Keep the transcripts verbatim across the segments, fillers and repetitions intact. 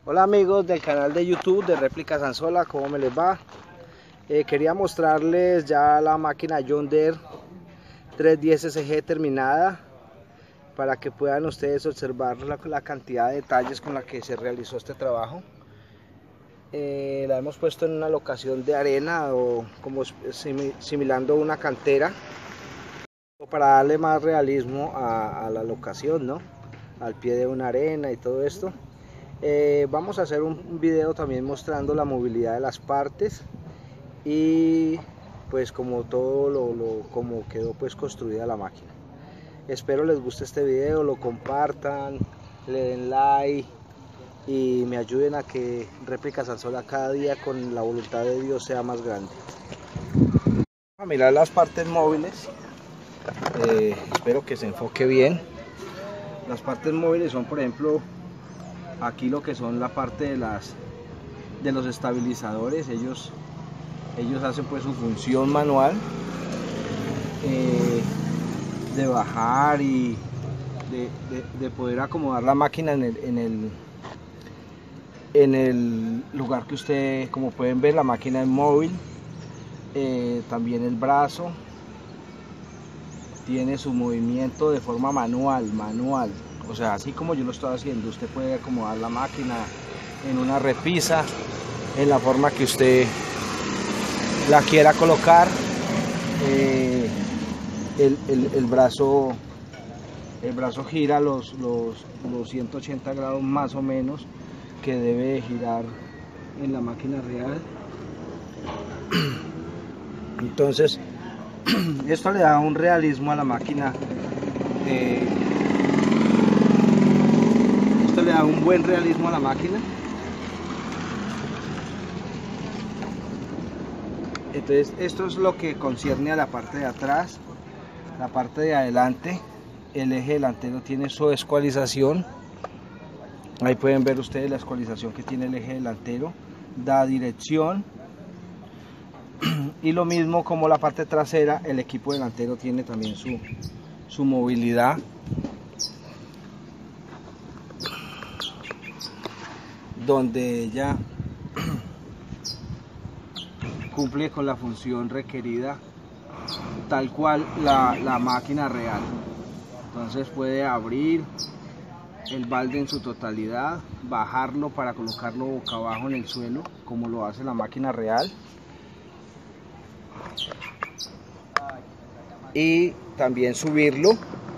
Hola amigos del canal de YouTube de Réplicas Anzola, ¿cómo me les va? Eh, quería mostrarles ya la máquina John Deere trescientos diez S G terminada, para que puedan ustedes observar la, la cantidad de detalles con la que se realizó este trabajo. Eh, la hemos puesto en una locación de arena o como sim, similando una cantera, para darle más realismo a, a la locación, ¿no? Al pie de una arena y todo esto. Eh, vamos a hacer un, un video también mostrando la movilidad de las partes y pues como todo lo, lo como quedó pues construida la máquina. Espero les guste este video, lo compartan, le den like y me ayuden a que Réplicas Anzola cada día con la voluntad de Dios sea más grande. Vamos a mirar las partes móviles. Eh, espero que se enfoque bien. Las partes móviles son, por ejemplo, aquí lo que son la parte de las de los estabilizadores. Ellos ellos hacen pues su función manual eh, de bajar y de, de, de poder acomodar la máquina en el, en el en el lugar que usted, como pueden ver, la máquina es móvil. Eh, también el brazo tiene su movimiento de forma manual, manual. O sea, así como yo lo estoy haciendo, usted puede acomodar la máquina en una repisa, en la forma que usted la quiera colocar. Eh, el, el, el, brazo, el brazo gira los, los, los ciento ochenta grados más o menos que debe girar en la máquina real. Entonces, esto le da un realismo a la máquina. Eh, esto le da un buen realismo a la máquina. Entonces, esto es lo que concierne a la parte de atrás. La parte de adelante, el eje delantero tiene su escualización. Ahí pueden ver ustedes la escualización que tiene el eje delantero. Da dirección. Y lo mismo como la parte trasera, el equipo delantero tiene también su, su movilidad. Donde ella cumple con la función requerida tal cual la, la máquina real. Entonces puede abrir el balde en su totalidad, bajarlo para colocarlo boca abajo en el suelo como lo hace la máquina real, y también subirlo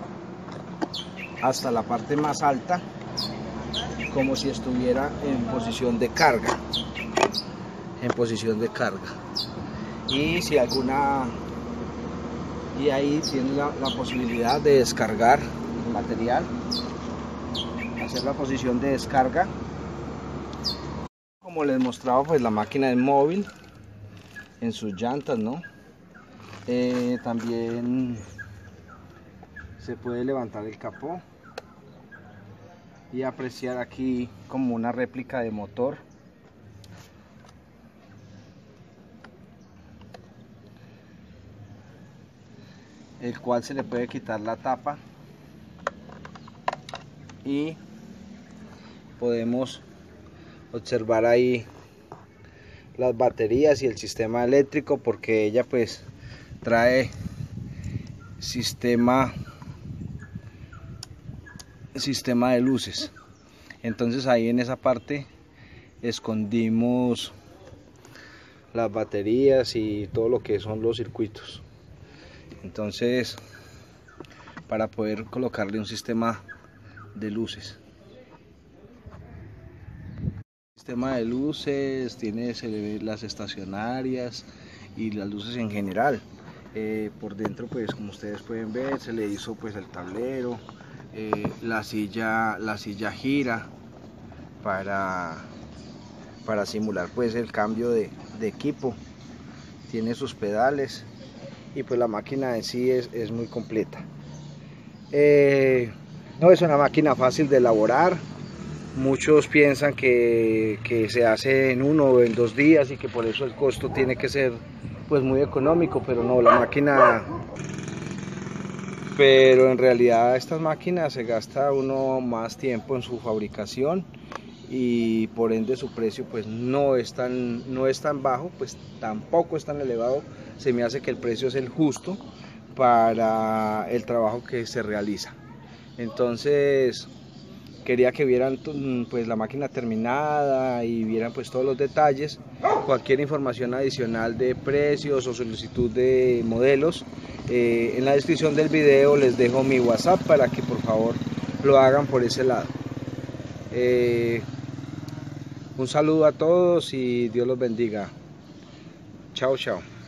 hasta la parte más alta como si estuviera en posición de carga, en posición de carga. Y si alguna y ahí tiene la, la posibilidad de descargar el material, hacer la posición de descarga. Como les mostraba, pues la máquina es móvil en sus llantas, ¿no? Eh, también se puede levantar el capó y apreciar aquí como una réplica de motor. El cual se le puede quitar la tapa y podemos observar ahí las baterías y el sistema eléctrico, porque ella pues trae sistema sistema de luces. Entonces ahí en esa parte escondimos las baterías y todo lo que son los circuitos. Entonces, para poder colocarle un sistema de luces. Sistema de luces, tiene se le ve las estacionarias y las luces en general. Eh, por dentro, pues como ustedes pueden ver, se le hizo pues el tablero, eh, la silla, la silla gira para, para simular pues el cambio de, de equipo. Tiene sus pedales. Y pues la máquina en sí es, es muy completa. Eh, no es una máquina fácil de elaborar. Muchos piensan que, que se hace en uno o en dos días y que por eso el costo tiene que ser pues muy económico, pero no, la máquina, pero en realidad estas máquinas se gasta uno más tiempo en su fabricación y por ende su precio pues no es tan, no es tan bajo, pues tampoco es tan elevado. Se me hace que el precio es el justo para el trabajo que se realiza. Entonces quería que vieran pues la máquina terminada y vieran pues todos los detalles. Cualquier información adicional de precios o solicitud de modelos, eh, en la descripción del video les dejo mi WhatsApp para que por favor lo hagan por ese lado. Eh, un saludo a todos y Dios los bendiga. Chao, chao.